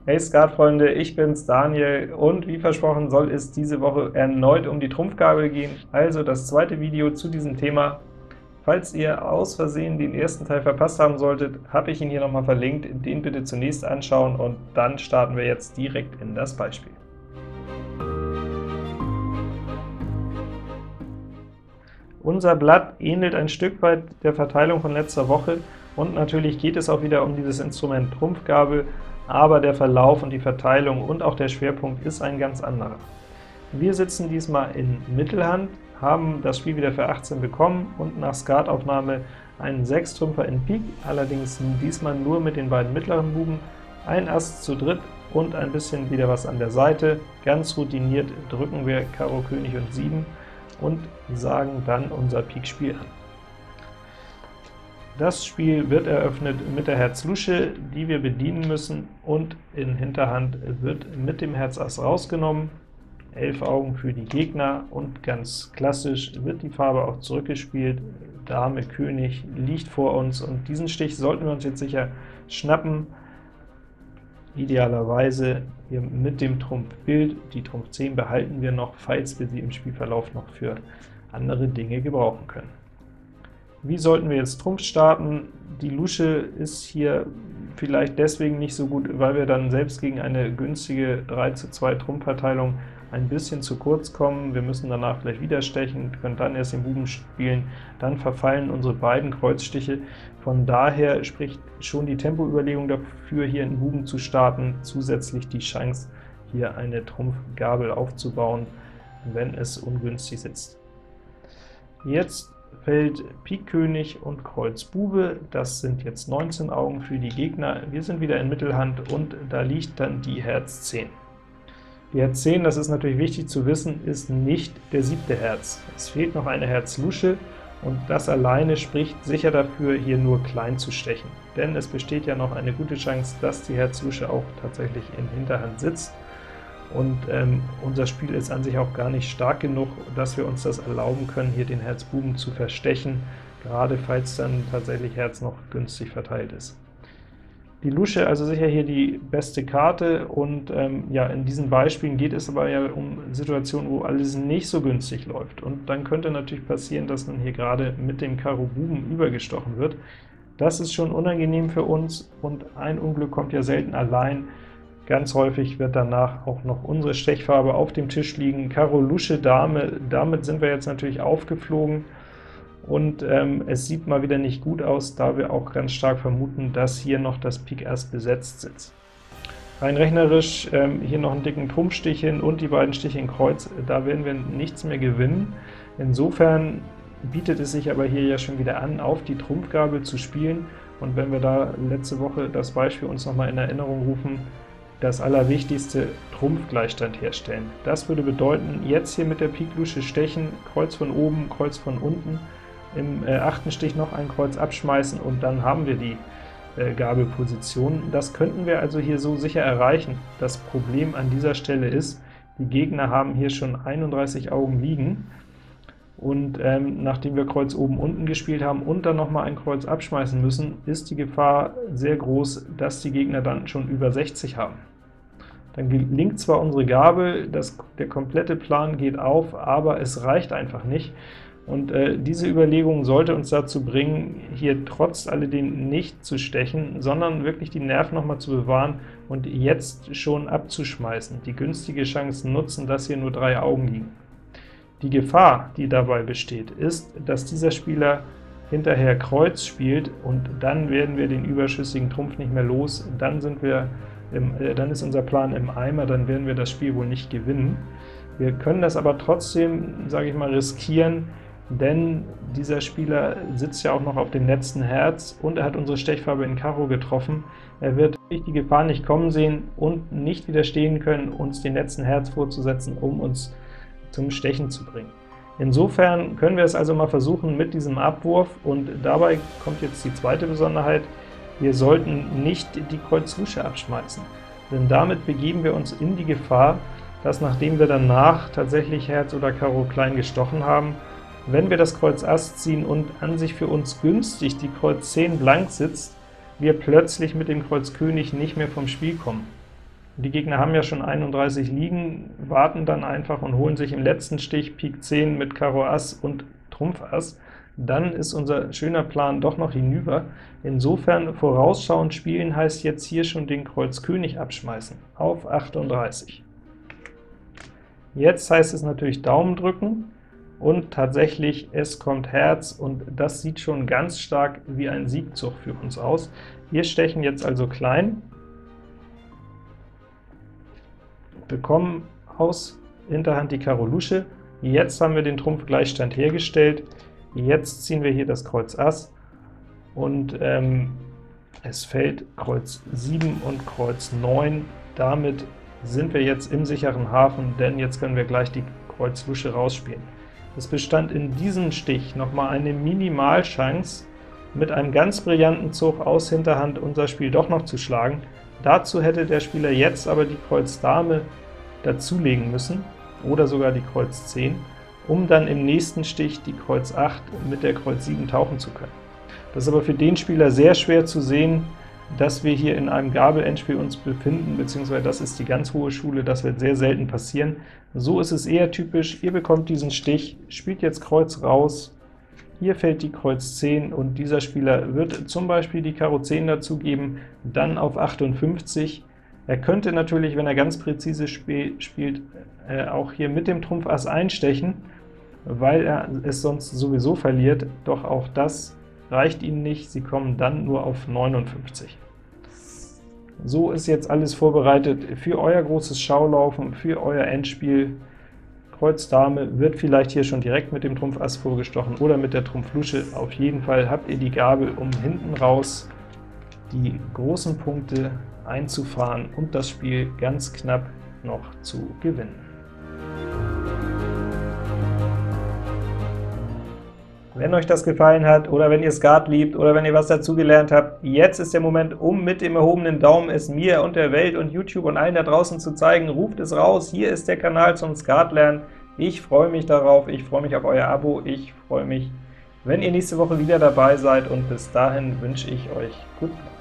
Hey Skatfreunde, ich bin's Daniel, und wie versprochen soll es diese Woche erneut um die Trumpfgabel gehen, also das zweite Video zu diesem Thema. Falls ihr aus Versehen den ersten Teil verpasst haben solltet, habe ich ihn hier nochmal verlinkt, den bitte zunächst anschauen, und dann starten wir jetzt direkt in das Beispiel. Unser Blatt ähnelt ein Stück weit der Verteilung von letzter Woche, und natürlich geht es auch wieder um dieses Instrument Trumpfgabel, aber der Verlauf und die Verteilung und auch der Schwerpunkt ist ein ganz anderer. Wir sitzen diesmal in Mittelhand, haben das Spiel wieder für 18 bekommen und nach Skataufnahme einen Sechstrümpfer in Pik, allerdings diesmal nur mit den beiden mittleren Buben, ein Ass zu dritt und ein bisschen wieder was an der Seite. Ganz routiniert drücken wir Karo König und 7 und sagen dann unser Pikspiel an. Das Spiel wird eröffnet mit der Herz Lusche, die wir bedienen müssen, und in Hinterhand wird mit dem Herz Ass rausgenommen, 11 Augen für die Gegner, und ganz klassisch wird die Farbe auch zurückgespielt. Dame König liegt vor uns, und diesen Stich sollten wir uns jetzt sicher schnappen, idealerweise hier mit dem Trumpf Bild. Die Trumpf 10 behalten wir noch, falls wir sie im Spielverlauf noch für andere Dinge gebrauchen können. Wie sollten wir jetzt Trumpf starten? Die Lusche ist hier vielleicht deswegen nicht so gut, weil wir dann selbst gegen eine günstige 3:2 Trumpfverteilung ein bisschen zu kurz kommen. Wir müssen danach vielleicht wieder stechen, können dann erst den Buben spielen, dann verfallen unsere beiden Kreuzstiche. Von daher spricht schon die Tempoüberlegung dafür, hier einen Buben zu starten, zusätzlich die Chance, hier eine Trumpfgabel aufzubauen, wenn es ungünstig sitzt. Jetzt fällt Pik König und Kreuz Bube, das sind jetzt 19 Augen für die Gegner. Wir sind wieder in Mittelhand, und da liegt dann die Herz 10. Die Herz 10, das ist natürlich wichtig zu wissen, ist nicht der 7. Herz. Es fehlt noch eine Herz Lusche, und das alleine spricht sicher dafür, hier nur klein zu stechen. Denn es besteht ja noch eine gute Chance, dass die Herz Lusche auch tatsächlich in Hinterhand sitzt. Und unser Spiel ist an sich auch gar nicht stark genug, dass wir uns das erlauben können, hier den Herz Buben zu verstechen, gerade falls dann tatsächlich Herz noch günstig verteilt ist. Die Lusche also sicher hier die beste Karte, und ja, in diesen Beispielen geht es aber ja um Situationen, wo alles nicht so günstig läuft, und dann könnte natürlich passieren, dass man hier gerade mit dem Karo Buben übergestochen wird. Das ist schon unangenehm für uns, und ein Unglück kommt ja selten allein. Ganz häufig wird danach auch noch unsere Stechfarbe auf dem Tisch liegen. Karo Lusche Dame, damit sind wir jetzt natürlich aufgeflogen, und es sieht mal wieder nicht gut aus, da wir auch ganz stark vermuten, dass hier noch das Pik Ass besetzt sitzt. Rein rechnerisch hier noch einen dicken Trumpfstich hin und die beiden Stiche in Kreuz, da werden wir nichts mehr gewinnen. Insofern bietet es sich aber hier ja schon wieder an, auf die Trumpfgabel zu spielen, und wenn wir da letzte Woche das Beispiel uns nochmal in Erinnerung rufen, das Allerwichtigste, Trumpfgleichstand herstellen. Das würde bedeuten, jetzt hier mit der Pik Lusche stechen, Kreuz von oben, Kreuz von unten, im 8. Stich noch ein Kreuz abschmeißen, und dann haben wir die Gabelposition. Das könnten wir also hier so sicher erreichen. Das Problem an dieser Stelle ist, die Gegner haben hier schon 31 Augen liegen, und nachdem wir Kreuz oben unten gespielt haben und dann nochmal ein Kreuz abschmeißen müssen, ist die Gefahr sehr groß, dass die Gegner dann schon über 60 haben. Dann gelingt zwar unsere Gabel, der komplette Plan geht auf, aber es reicht einfach nicht, und diese Überlegung sollte uns dazu bringen, hier trotz alledem nicht zu stechen, sondern wirklich die Nerven nochmal zu bewahren und jetzt schon abzuschmeißen, die günstige Chance nutzen, dass hier nur 3 Augen liegen. Die Gefahr, die dabei besteht, ist, dass dieser Spieler hinterher Kreuz spielt, und dann werden wir den überschüssigen Trumpf nicht mehr los, dann ist unser Plan im Eimer, dann werden wir das Spiel wohl nicht gewinnen. Wir können das aber trotzdem, sage ich mal, riskieren, denn dieser Spieler sitzt ja auch noch auf dem letzten Herz, und er hat unsere Stechfarbe in Karo getroffen. Er wird die Gefahr nicht kommen sehen und nicht widerstehen können, uns den letzten Herz vorzusetzen, um uns zum Stechen zu bringen. Insofern können wir es also mal versuchen mit diesem Abwurf, und dabei kommt jetzt die zweite Besonderheit: Wir sollten nicht die Kreuz Lusche abschmeißen, denn damit begeben wir uns in die Gefahr, dass, nachdem wir danach tatsächlich Herz oder Karo klein gestochen haben, wenn wir das Kreuz Ass ziehen und an sich für uns günstig die Kreuz 10 blank sitzt, wir plötzlich mit dem Kreuz König nicht mehr vom Spiel kommen. Die Gegner haben ja schon 31 liegen, warten dann einfach und holen sich im letzten Stich Pik 10 mit Karo Ass und Trumpf Ass. Dann ist unser schöner Plan doch noch hinüber. Insofern vorausschauend spielen heißt jetzt hier schon den Kreuz König abschmeißen, auf 38. Jetzt heißt es natürlich Daumen drücken, und tatsächlich, es kommt Herz, und das sieht schon ganz stark wie ein Siegzug für uns aus. Wir stechen jetzt also klein, bekommen aus Hinterhand die Karo Lusche, jetzt haben wir den Trumpfgleichstand hergestellt, jetzt ziehen wir hier das Kreuz Ass, und es fällt Kreuz 7 und Kreuz 9, damit sind wir jetzt im sicheren Hafen, denn jetzt können wir gleich die Kreuz Lusche rausspielen. Es bestand in diesem Stich nochmal eine Minimalchance, mit einem ganz brillanten Zug aus Hinterhand unser Spiel doch noch zu schlagen. Dazu hätte der Spieler jetzt aber die Kreuz Dame dazulegen müssen, oder sogar die Kreuz 10, um dann im nächsten Stich die Kreuz 8 mit der Kreuz 7 tauchen zu können. Das ist aber für den Spieler sehr schwer zu sehen, dass wir hier in einem Gabel-Endspiel uns befinden, beziehungsweise das ist die ganz hohe Schule, das wird sehr selten passieren. So ist es eher typisch, ihr bekommt diesen Stich, spielt jetzt Kreuz raus, hier fällt die Kreuz 10, und dieser Spieler wird zum Beispiel die Karo 10 dazugeben, dann auf 58. Er könnte natürlich, wenn er ganz präzise spielt, auch hier mit dem Trumpf Ass einstechen, weil er es sonst sowieso verliert, doch auch das reicht ihnen nicht, sie kommen dann nur auf 59. So ist jetzt alles vorbereitet für euer großes Schaulaufen, für euer Endspiel. Kreuz Dame wird vielleicht hier schon direkt mit dem Trumpf Ass vorgestochen oder mit der Trumpf Lusche. Auf jeden Fall habt ihr die Gabel, um hinten raus die großen Punkte einzufahren und das Spiel ganz knapp noch zu gewinnen. Wenn euch das gefallen hat, oder wenn ihr Skat liebt, oder wenn ihr was dazugelernt habt, jetzt ist der Moment, um mit dem erhobenen Daumen es mir und der Welt und YouTube und allen da draußen zu zeigen. Ruft es raus, hier ist der Kanal zum Skatlernen. Ich freue mich darauf, ich freue mich auf euer Abo, ich freue mich, wenn ihr nächste Woche wieder dabei seid, und bis dahin wünsche ich euch guten Appetit.